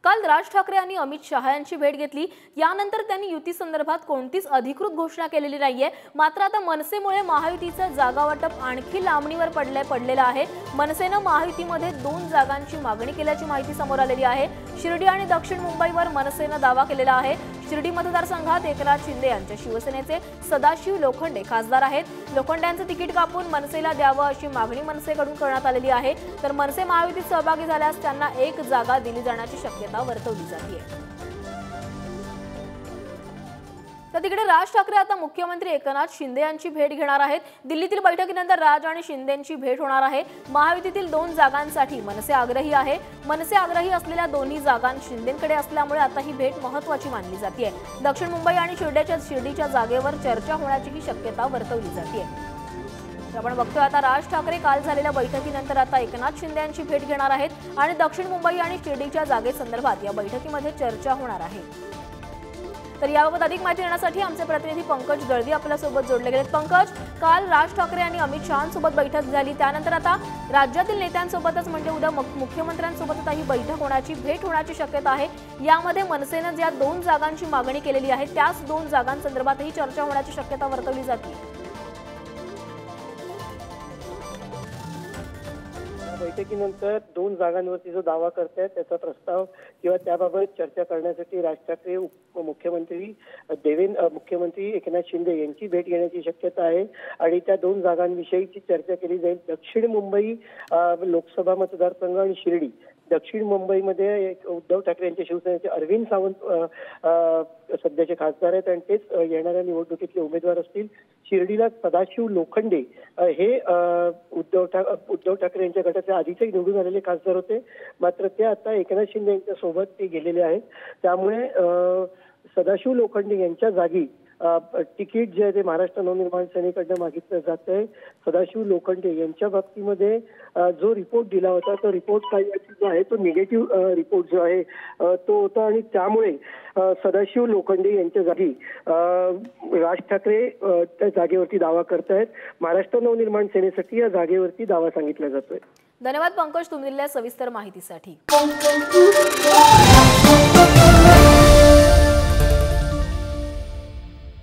काल राज ठाकरे यांनी अमित शहा यांची भेट घेतली। यानंतर त्यांनी युती संदर्भात कोणतीच अधिकृत घोषणा केलेली नाहीये। मात्र आता मनसेमुळे महायुतीचं जागा वाटप आणखी लांबणीवर पडलेलं आहे। मनसेने महायुतीमध्ये 2 जागांची मागणी केल्याची माहिती समोर आलेली आहे। शिर्डी आणि दक्षिण मुंबईवर मनसेने दावा केलेला आहे। शिर्डी मतदारसंघात एकनाथ शिंदे यांच्या शिवसेनेचे सदाशिव लोखंडे खासदार आहेत। लोखंड्यांचं तिकीट कापून मनसेला द्यावं अशी मागणी मनसेकडून करण्यात आलेली आहे। तर मनसे महायुतीत सहभागी झाल्यास त्यांना 1 जागा दिली जाण्याची शक्यता वर्तवली जाते। तर तिकडे राज ठाकरे आता मुख्यमंत्री एकनाथ शिंदे यांची भेट घेणार आहेत। दिल्लीतील बैठकीनंतर राज आणि शिंदेंची भेट होणार आहे। महायुतीतील 2 जागांसाठी मनसे आग्रही आहे। मनसे आग्रही असलेल्या दोन्ही जागां शिंदेंकडे असल्यामुळे आता ही भेट महत्त्वाची मानली जाते। दक्षिण मुंबई आणि शिर्डीच्या जागेवर चर्चा होण्याची ही शक्यता वर्तवली जाते। आपण बघतोय आता राज ठाकरे काल झालेल्या बैठकीनंतर आता एकनाथ शिंदे यांची भेट घेणार आहेत आणि दक्षिण मुंबई आणि शिर्डीच्या जागेसंदर्भात या बैठकीमध्ये चर्चा होणार आहे। तर याबाबत अधिक माहिती देण्यासाठी आमचे प्रतिनिधी पंकज दळवी आपल्यासोबत जोडले गेलेत। पंकज, काल राज ठाकरे आणि अमित शहांसोबत बैठक झाली, त्यानंतर आता राज्यातील नेत्यांसोबतच म्हणजे उद्या मुख्यमंत्र्यांसोबत ही बैठक होण्याची भेट होण्याची शक्यता आहे। यामध्ये मनसेने ज्या 2 जागांची मागणी केलेली आहे त्याच 2 जागांसंदर्भातही चर्चा होण्याची शक्यता वर्तवली जाते। बैठकीनंतर 2 जागांवरती जो दावा करतायत त्याचा प्रस्ताव किंवा त्याबाबत चर्चा करण्यासाठी राज ठाकरे मुख्यमंत्री एकनाथ शिंदे यांची भेट घेण्याची शक्यता आहे आणि त्या 2 जागांविषयीची चर्चा केली जाईल। दक्षिण मुंबई लोकसभा मतदारसंघ आणि शिर्डी। दक्षिण मुंबईमध्ये उद्धव ठाकरे यांच्या शिवसेनेचे अरविंद सावंत सध्याचे खासदार आहेत आणि तेच येणाऱ्या निवडणुकीतले उमेदवार असतील। शिर्डीला सदाशिव लोखंडे हे उद्धव ठाकरे यांच्या गटाचे आधीचे निवडून आलेले खासदार होते, मात्र ते आता एकनाथ शिंदे यांच्या सोबत ते गेलेले आहेत। त्यामुळे सदाशिव लोखंडे यांच्या जागी तिकीट जे आहे ते महाराष्ट्र नवनिर्माण सेनेकडनं मागितलं जात आहे। सदाशिव लोखंडे यांच्या बाबतीमध्ये जो रिपोर्ट दिला होता तो रिपोर्ट काही जो आहे तो निगेटिव्ह रिपोर्ट जो आहे तो होता आणि त्यामुळे सदाशिव लोखंडे यांच्या जागी राज ठाकरे त्या जागेवरती दावा करतायत। महाराष्ट्र नवनिर्माण सेनेसाठी या जागेवरती दावा सांगितला जातोय। धन्यवाद पंकज, तुम्ही दिलेल्या सविस्तर माहितीसाठी।